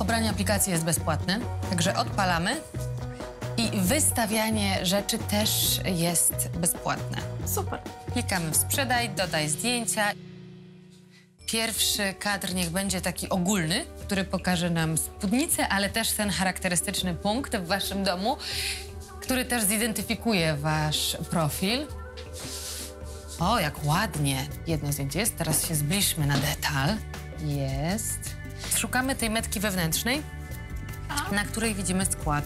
Pobranie aplikacji jest bezpłatne, także odpalamy. I wystawianie rzeczy też jest bezpłatne. Super. Klikamy w sprzedaj, dodaj zdjęcia. Pierwszy kadr niech będzie taki ogólny, który pokaże nam spódnicę, ale też ten charakterystyczny punkt w waszym domu, który też zidentyfikuje wasz profil. O, jak ładnie. Jedno zdjęcie jest. Teraz się zbliżmy na detal. Jest. Szukamy tej metki wewnętrznej, na której widzimy skład.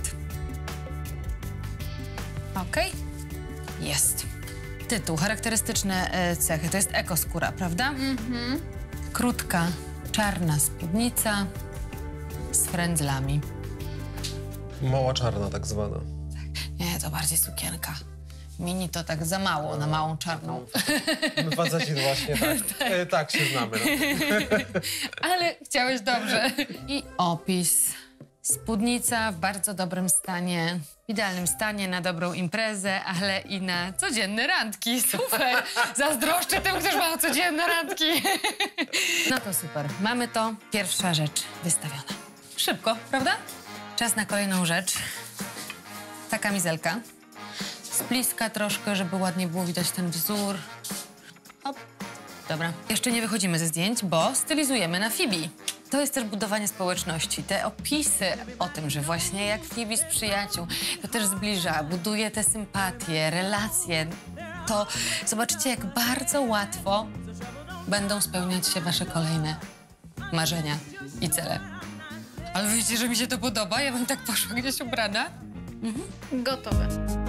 Okej. Jest. Tytuł, charakterystyczne cechy. To jest ekoskóra, prawda? Mhm. Krótka, czarna spódnica z frędzlami. Mała czarna tak zwana. Nie, to bardziej sukienka. Mini to tak za mało na małą czarną. My faceci właśnie tak. Tak się znamy. No. Ale chciałeś dobrze. I opis. Spódnica w bardzo dobrym stanie. W idealnym stanie na dobrą imprezę, ale i na codzienne randki. Super! Zazdroszczę tym, którzy mają codzienne randki. No to super. Mamy to. Pierwsza rzecz wystawiona. Szybko, prawda? Czas na kolejną rzecz. Ta kamizelka. Z bliska troszkę, żeby ładnie było widać ten wzór. Hop. Dobra. Jeszcze nie wychodzimy ze zdjęć, bo stylizujemy na Phoebe. To jest też budowanie społeczności. Te opisy o tym, że właśnie jak Phoebe z przyjaciół, to też zbliża, buduje te sympatie, relacje. To zobaczycie, jak bardzo łatwo będą spełniać się wasze kolejne marzenia i cele. Ale wiecie, że mi się to podoba? Ja bym tak poszła gdzieś ubrana. Gotowe.